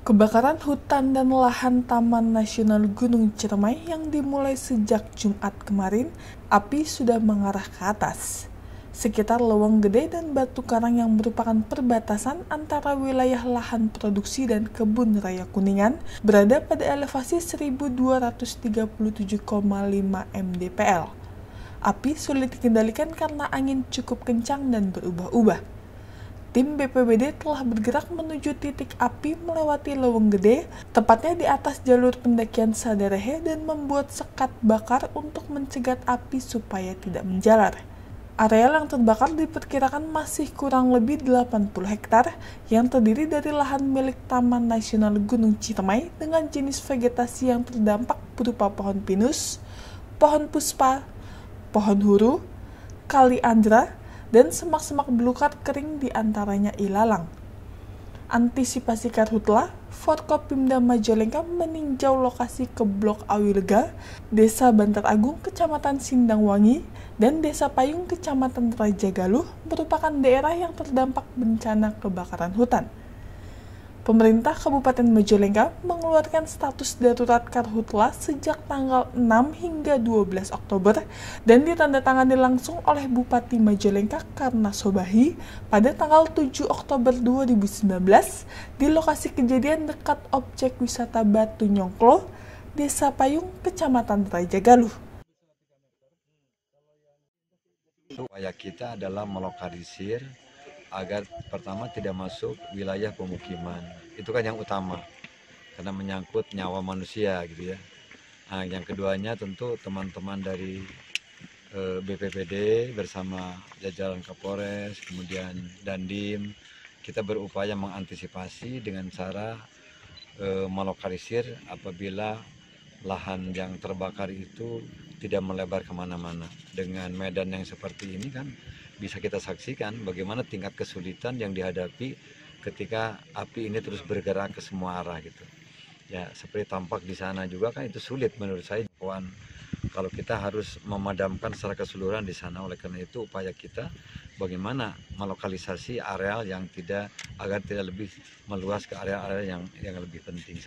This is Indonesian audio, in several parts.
Kebakaran hutan dan lahan Taman Nasional Gunung Ciremai yang dimulai sejak Jumat kemarin, api sudah mengarah ke atas. Sekitar Leweng Gede dan Batu Karang yang merupakan perbatasan antara wilayah lahan produksi dan kebun raya Kuningan berada pada elevasi 1237,5 mdpl. Api sulit dikendalikan karena angin cukup kencang dan berubah-ubah. Tim BPBD telah bergerak menuju titik api melewati Leweng Gede, tepatnya di atas jalur pendakian Sadarehe dan membuat sekat bakar untuk mencegat api supaya tidak menjalar. Areal yang terbakar diperkirakan masih kurang lebih 80 hektar yang terdiri dari lahan milik Taman Nasional Gunung Ciremai dengan jenis vegetasi yang terdampak berupa pohon pinus, pohon puspa, pohon huru, kali andra, dan semak-semak belukar kering diantaranya ilalang. Antisipasi karhutla, Forkopimda Majalengka meninjau lokasi ke Blok Awilega, Desa Bantar Agung, Kecamatan Sindangwangi, dan Desa Payung, Kecamatan Raja Galuh merupakan daerah yang terdampak bencana kebakaran hutan. Pemerintah Kabupaten Majalengka mengeluarkan status darurat karhutla sejak tanggal 6 hingga 12 Oktober dan ditandatangani langsung oleh Bupati Majalengka Karna Sobahi pada tanggal 7 Oktober 2019 di lokasi kejadian dekat objek wisata Batu Nyongklo, Desa Payung, Kecamatan Raja Galuh. Upaya kita adalah melokalisir agar pertama tidak masuk wilayah pemukiman. Itu kan yang utama, karena menyangkut nyawa manusia gitu ya. Nah, yang keduanya tentu teman-teman dari BPBD bersama jajaran Kapolres, kemudian Dandim, kita berupaya mengantisipasi dengan cara melokalisir apabila lahan yang terbakar itu tidak melebar kemana-mana. Dengan medan yang seperti ini kan bisa kita saksikan bagaimana tingkat kesulitan yang dihadapi ketika api ini terus bergerak ke semua arah gitu. Ya, seperti tampak di sana juga kan itu sulit menurut saya. Kalau kita harus memadamkan secara keseluruhan di sana, oleh karena itu upaya kita bagaimana melokalisasi areal yang tidak agar tidak lebih meluas ke area-area yang lebih penting.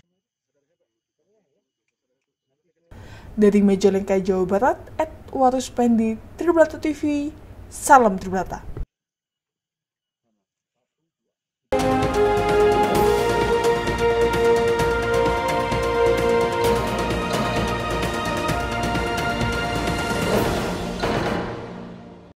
Dari Majalengka, Jawa Barat, @waruspendi, Tribrata TV, salam Tribrata.